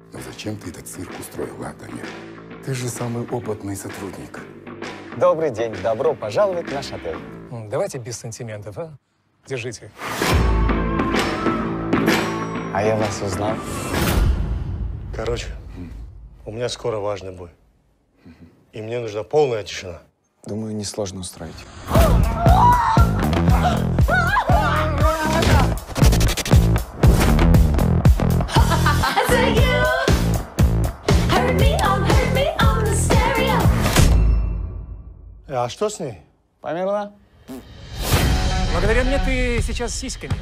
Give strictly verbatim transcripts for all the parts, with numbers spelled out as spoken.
Но зачем ты этот цирк устроил, а, Дамир? Ты же самый опытный сотрудник. Добрый день, добро пожаловать в наш отель. Давайте без сантиментов, а? Держите. А я вас узнал. Короче, у меня скоро важный бой. И мне нужна полная тишина. Думаю, несложно устроить. А что с ней? Померла? Благодаря мне ты сейчас с сиськами.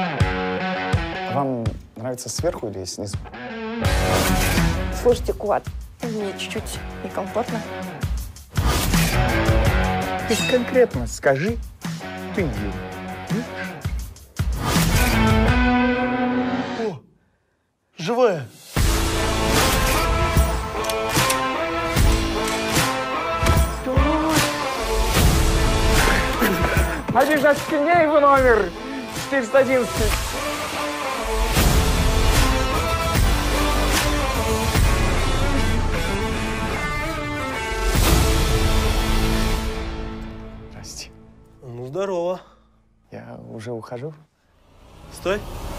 Вам нравится сверху или снизу? Слушайте, Куат, мне чуть-чуть некомфортно. Ты конкретно скажи, ты ее любишь? О, живая. А бежать к ней в номер четыреста одиннадцать. Здрасте. Ну, здорово. Я уже ухожу. Стой.